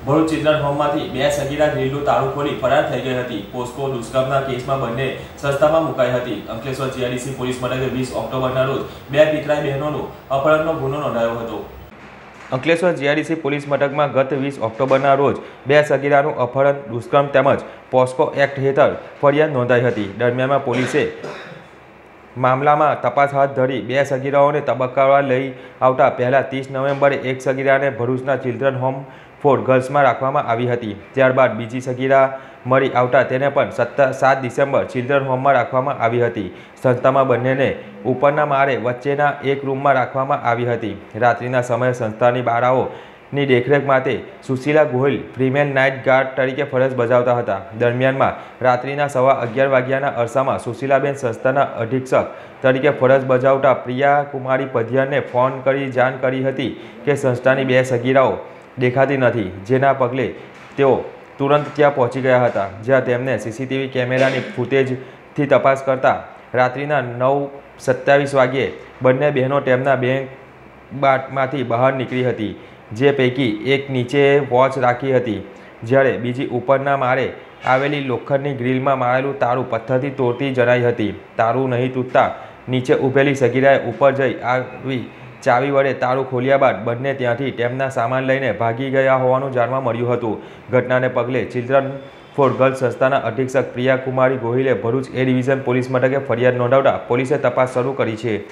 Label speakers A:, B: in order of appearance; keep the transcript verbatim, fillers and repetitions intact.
A: Bharuch children હોમમાંથી બે સગીરા ગ્રીલનું તાળું ખોલી ફરાર થઈ ગઈ હતી। પોસ્કો દુષ્કર્મના કેસમાં બંને સંસ્થામાં મુકાઈ હતી। અંકલેશ્વર જીઆઈડીસી પોલીસ મથકે વીસ ઓક્ટોબરના રોજ બે પિતરાઈ બહેનોનું અપહરણનો ગુનો નોંધાયો હતો। અંકલેશ્વર જીઆઈડીસી પોલીસ મથકમાં ગત વીસ ઓક્ટોબરના રોજ બે સગીરાનું અપહરણ, દુષ્કર્મ તેમજ પોસ્કો એક્ટ હેઠળ ફરિયાદ નોંધાઈ હતી। દરમિયાનમાં પોલીસે મામલામાં તપાસ હાથ ધરી બે સગીરાઓને તબક્કાવાર લઈ આવતા પહેલા ત્રીસ નવેમ્બરે એક સગીરાને ભરૂચના ચિલ્ડ્રન હોમ ફોર ગર્લ્સમાં રાખવામાં આવી હતી। ત્યારબાદ બીજી સગીરા મળી આવતા તેને પણ સત્તર સાત ડિસેમ્બર ચિલ્ડ્રન હોમમાં રાખવામાં આવી હતી। સંસ્થામાં બંનેને ઉપરના માળે વચ્ચેના એક રૂમમાં રાખવામાં આવી હતી। રાત્રિના સમયે સંસ્થાની બાળાઓની દેખરેખ માટે Sushila Gohil female night guard તરીકે ફરજ બજાવતા હતા। દરમિયાનમાં રાત્રિના સવા અગિયાર વાગ્યાના અરસામાં સુશીલાબેન સંસ્થાના અધિક્ષક તરીકે ફરજ બજાવતા પ્રિયા કુમારી પધિયારને ફોન કરી જાણ કરી હતી કે સંસ્થાની બે સગીરાઓ દેખાતી નથી, જેના પગલે તેઓ તુરંત ત્યાં પહોંચી ગયા હતા, જ્યાં તેમને સીસીટીવી કેમેરાની ફૂટેજથી તપાસ કરતા રાત્રિના નવ સત્યાવીસ વાગ્યે બંને બહેનો તેમના બેંકમાંથી બહાર નીકળી હતી, જે પૈકી એક નીચે વોચ રાખી હતી, જ્યારે બીજી ઉપરના માળે આવેલી લોખંડની ગ્રીલમાં મારેલું તાળું પથ્થરથી તોડતી જણાઈ હતી। તાળું નહીં તૂટતા નીચે ઊભેલી સગીરાએ ઉપર જઈ આવી ચાવી વડે તાળું ખોલ્યા બાદ બંને ત્યાંથી તેમના સામાન લઈને ભાગી ગયા હોવાનું જાણવા મળ્યું હતું। ઘટનાને પગલે ચિલ્ડ્રન ફોર ગર્લ્સ સંસ્થાના અધિક્ષક પ્રિયા કુમારી ગોહિલે ભરૂચ એ ડિવિઝન પોલીસ મથકે ફરિયાદ નોંધાવતા પોલીસે તપાસ શરૂ કરી છે।